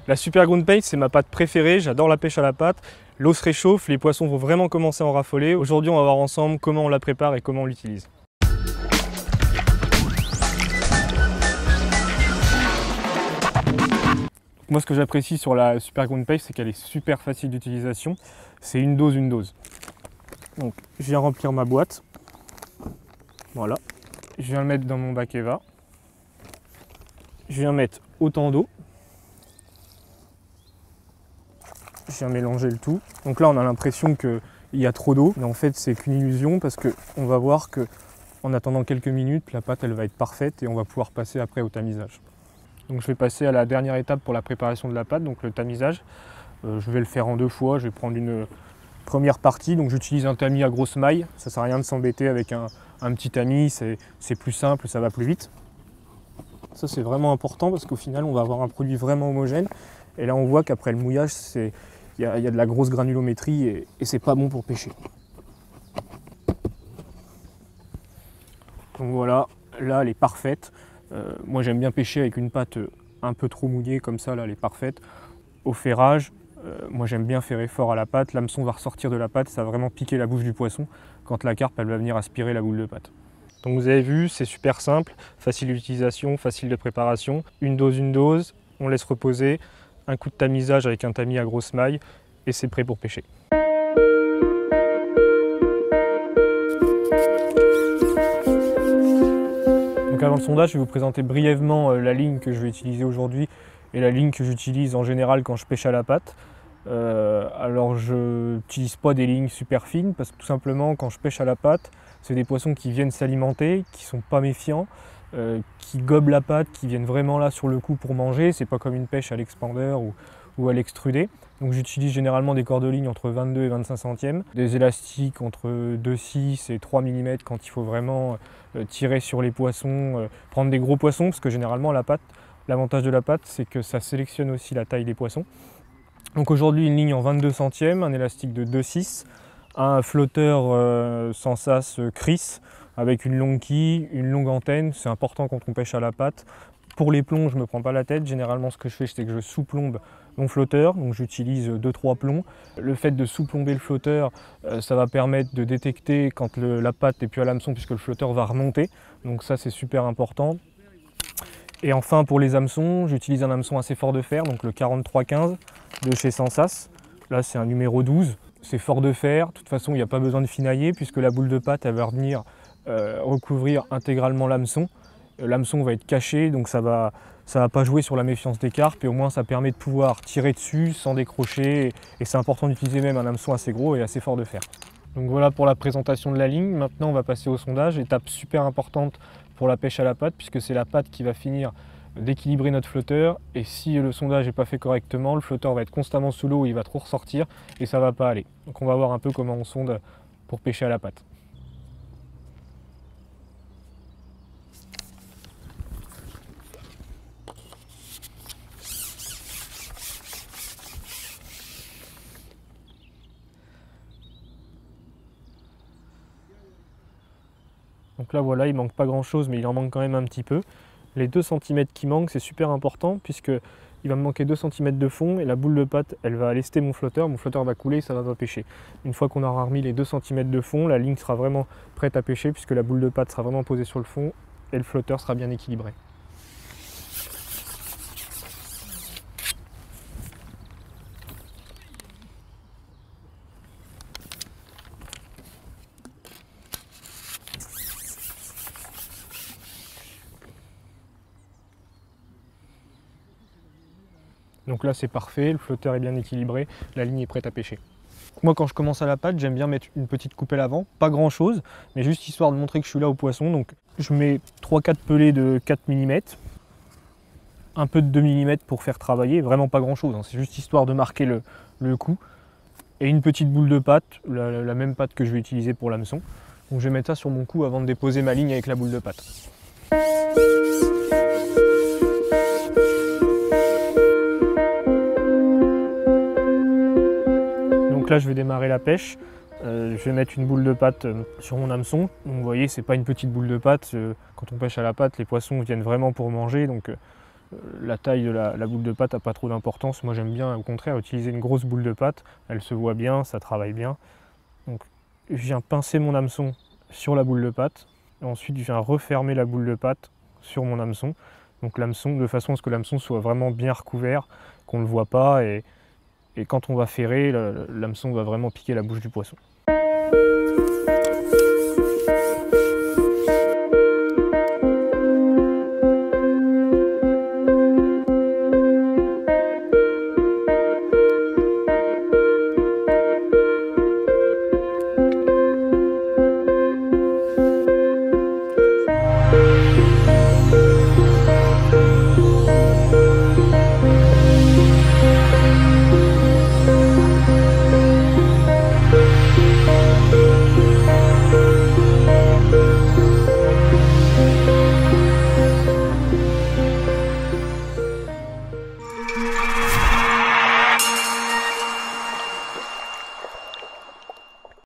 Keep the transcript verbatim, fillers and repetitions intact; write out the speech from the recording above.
La Super Ground Bait, c'est ma pâte préférée, j'adore la pêche à la pâte. L'eau se réchauffe, les poissons vont vraiment commencer à en raffoler. Aujourd'hui, on va voir ensemble comment on la prépare et comment on l'utilise. Moi, ce que j'apprécie sur la Super Ground Bait, c'est qu'elle est super facile d'utilisation. C'est une dose, une dose. Donc, je viens remplir ma boîte. Voilà. Je viens le mettre dans mon bac Eva. Je viens mettre autant d'eau. Je viens mélanger le tout. Donc là, on a l'impression qu'il y a trop d'eau, mais en fait, c'est qu'une illusion parce qu'on va voir qu'en attendant quelques minutes, la pâte elle va être parfaite et on va pouvoir passer après au tamisage. Donc je vais passer à la dernière étape pour la préparation de la pâte, donc le tamisage. Euh, je vais le faire en deux fois. Je vais prendre une première partie. Donc j'utilise un tamis à grosse maille. Ça ne sert à rien de s'embêter avec un, un petit tamis. C'est plus simple, ça va plus vite. Ça, c'est vraiment important parce qu'au final, on va avoir un produit vraiment homogène. Et là, on voit qu'après le mouillage, c'est il y, y a de la grosse granulométrie et, et c'est pas bon pour pêcher. Donc voilà, là elle est parfaite. Euh, moi j'aime bien pêcher avec une pâte un peu trop mouillée comme ça, là elle est parfaite. Au ferrage, euh, moi j'aime bien ferrer fort à la pâte. L'hameçon va ressortir de la pâte, ça va vraiment piquer la bouche du poisson quand la carpe elle va venir aspirer la boule de pâte. Donc vous avez vu, c'est super simple, facile d'utilisation, facile de préparation. Une dose, une dose, on laisse reposer. Un coup de tamisage avec un tamis à grosse maille et c'est prêt pour pêcher. Donc avant le sondage, je vais vous présenter brièvement la ligne que je vais utiliser aujourd'hui et la ligne que j'utilise en général quand je pêche à la pâte. Euh, alors je n'utilise pas des lignes super fines parce que tout simplement quand je pêche à la pâte, c'est des poissons qui viennent s'alimenter, qui ne sont pas méfiants. Euh, qui gobent la pâte, qui viennent vraiment là sur le coup pour manger. C'est pas comme une pêche à l'expandeur ou, ou à l'extrudé. Donc j'utilise généralement des cordes de ligne entre vingt-deux et vingt-cinq centièmes, des élastiques entre deux virgule six et trois millimètres quand il faut vraiment euh, tirer sur les poissons, euh, prendre des gros poissons parce que généralement la pâte, l'avantage de la pâte c'est que ça sélectionne aussi la taille des poissons. Donc aujourd'hui une ligne en vingt-deux centièmes, un élastique de deux virgule six, un flotteur euh, sans sas euh, Chris avec une longue quille, une longue antenne, c'est important quand on pêche à la pâte. Pour les plombs, je ne me prends pas la tête. Généralement, ce que je fais, c'est que je sous-plombe mon flotteur, donc j'utilise deux trois plombs. Le fait de sous-plomber le flotteur, euh, ça va permettre de détecter quand le, la pâte n'est plus à l'hameçon puisque le flotteur va remonter. Donc ça, c'est super important. Et enfin, pour les hameçons, j'utilise un hameçon assez fort de fer, donc le quarante-trois quinze de chez Sensas. Là, c'est un numéro douze. C'est fort de fer. De toute façon, il n'y a pas besoin de finailler puisque la boule de pâte, elle va venir Euh, recouvrir intégralement l'hameçon. Euh, l'hameçon va être caché, donc ça va, ça va pas jouer sur la méfiance des carpes et au moins ça permet de pouvoir tirer dessus sans décrocher. Et, et c'est important d'utiliser même un hameçon assez gros et assez fort de fer. Donc voilà pour la présentation de la ligne. Maintenant on va passer au sondage, étape super importante pour la pêche à la pâte puisque c'est la pâte qui va finir d'équilibrer notre flotteur et si le sondage n'est pas fait correctement, le flotteur va être constamment sous l'eau, il va trop ressortir et ça va pas aller. Donc on va voir un peu comment on sonde pour pêcher à la pâte. Donc là voilà, il manque pas grand chose mais il en manque quand même un petit peu. Les deux centimètres qui manquent, c'est super important puisque il va me manquer deux centimètres de fond et la boule de pâte elle va lester mon flotteur, mon flotteur va couler et ça va pas pêcher. Une fois qu'on aura remis les deux centimètres de fond, la ligne sera vraiment prête à pêcher puisque la boule de pâte sera vraiment posée sur le fond et le flotteur sera bien équilibré. Donc là c'est parfait, le flotteur est bien équilibré, la ligne est prête à pêcher. Moi quand je commence à la pâte, j'aime bien mettre une petite coupelle avant, pas grand chose, mais juste histoire de montrer que je suis là au poisson. Donc je mets trois quatre pelées de quatre millimètres, un peu de deux millimètres pour faire travailler, vraiment pas grand chose, hein. C'est juste histoire de marquer le, le coup. Et une petite boule de pâte, la, la même pâte que je vais utiliser pour l'hameçon. Donc je vais mettre ça sur mon cou avant de déposer ma ligne avec la boule de pâte. Donc là je vais démarrer la pêche, euh, je vais mettre une boule de pâte euh, sur mon hameçon. Donc, vous voyez c'est pas une petite boule de pâte, euh, quand on pêche à la pâte les poissons viennent vraiment pour manger, donc euh, la taille de la, la boule de pâte n'a pas trop d'importance. Moi j'aime bien au contraire utiliser une grosse boule de pâte, elle se voit bien, ça travaille bien. Donc je viens pincer mon hameçon sur la boule de pâte, et ensuite je viens refermer la boule de pâte sur mon hameçon. Donc l'hameçon, de façon à ce que l'hameçon soit vraiment bien recouvert, qu'on ne le voit pas, et, et quand on va ferrer, l'hameçon va vraiment piquer la bouche du poisson.